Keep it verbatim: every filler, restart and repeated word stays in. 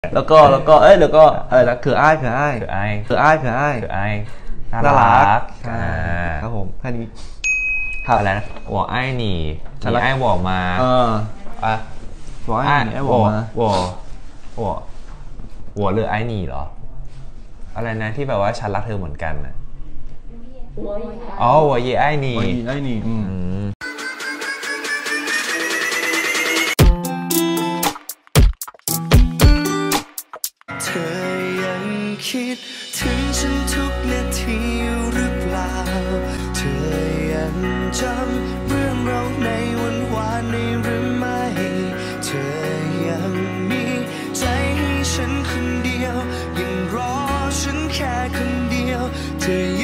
แล้วก็แล้วก็เอ้ยแล้วก็เออแล้วคืออ้ายคืออ้ายคือไอ้คืออ้ายคืออ้ายคือไอ้น่าน่ารัรักกใช่อ่าครับผมแค่นี้อะไรนะ我爱你你爱我吗เอออ่ะบอกให้ไอ้บอกมา我我我หรือไอ้หนีเหรออะไรนะที่แบบว่าฉันรักเธอเหมือนกันนะอ๋อ我也爱你โอ้ยไอ้นี่อืมอืมเธอยังคิดถึงฉันทุกนาทีหรือเปล่าเธอยังจำเรื่องเราในวันวานนี้หรือไม่เธอยังมีใจให้ฉันคนเดียวยังรอฉันแค่คนเดียวเธอ